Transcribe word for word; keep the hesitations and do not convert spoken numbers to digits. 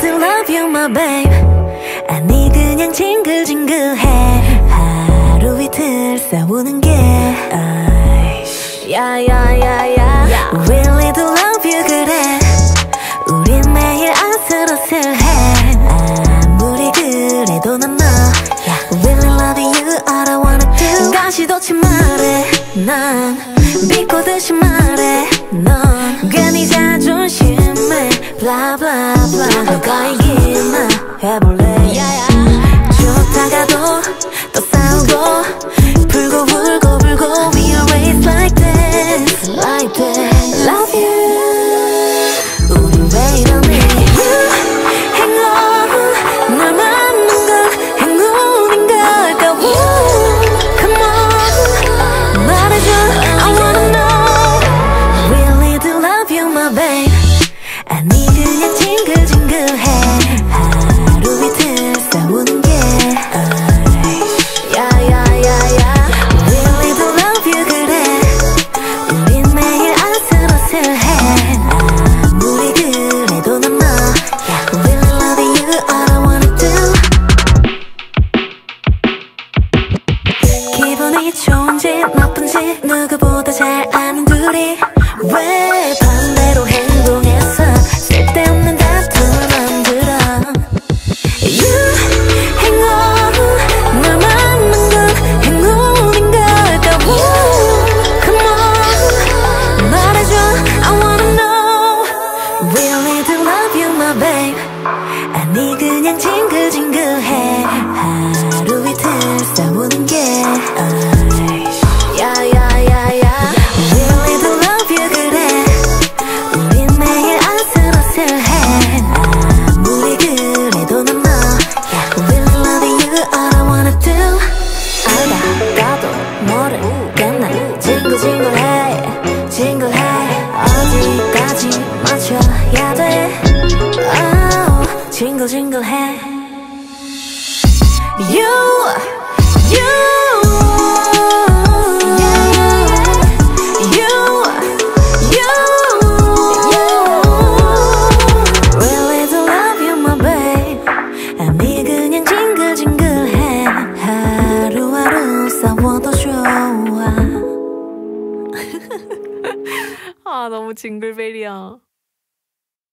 do love you my babe. 아니 그냥 징글징글해. 하루 이틀 싸우는 게 야야야야 Really do love you 그래. 우린 매일 아슬아슬해. 아무리 그래도 난 너 Really love you all I wanna do. 가시도치 말해 난 비꼬듯이 말해 넌 괜히 자존심에 blah blah blah. 너가 이기나 해볼래. 좋다가도 또 싸우고 풀고 울고 불고 We always like this like this. Love you 우린 왜 이러니. You 행운 널 만난 건 행운인 걸까. Come on 말해줘 I wanna know. Really do love you my babe. 아니 그냥 징글징글해. 하루 이틀 싸우는 게 야야야야 Really do love you 그래. 우린 매일 아슬아슬해. 아무리 그래도 난 너 Really love you all I wanna do. 기분이 좋은지 나쁜지 누구보다 잘 아는 둘이 왜 반대로 행동했어. 쓸데없는 다툼을 만들어. You 행운 널 만난 건 행운인 걸까. Come on 말해줘 I wanna know. Really do love you my babe. 아니 그냥 징글징글해. 하루 이틀 싸우는 게 야야야야 Really do love you 그래. 우린 매일 아슬아슬해. 아무리 그래도 난 너 Really love you all I wanna do. 알다가도 모르겠네. 징글징글해 징글해. 어디까지 맞춰야 돼. oh, 징글징글해. You You 아니 그냥 징글징글해. 하루하루 싸워도 좋아. 아, 너무 징글벨이야.